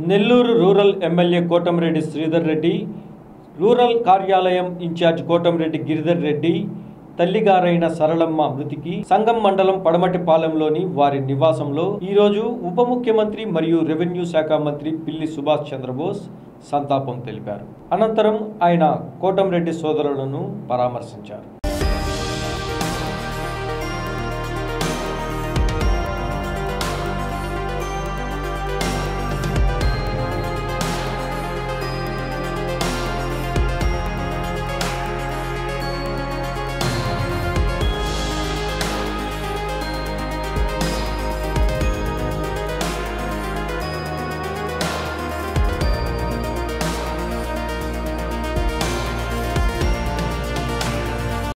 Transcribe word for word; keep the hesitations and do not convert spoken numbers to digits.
Nellore rural MLA Kotamreddy Sridhar Reddy, rural కార్యాలయం incharge Kotamreddy Giridhar Reddy తల్లిగారైన సరళమ్మ మృతికి సంగం మండలం పడమటిపాలెంలోని వారి నివాసంలో ఈరోజు ఉప ముఖ్యమంత్రి మరియు రెవెన్యూ శాఖ మంత్రి పిల్లి సుభాష్ చంద్రబోస్ సంతాపం తెలిపారు. అనంతరం ఆయన కోటంరెడ్డి సోదరులను పరామర్శించారు.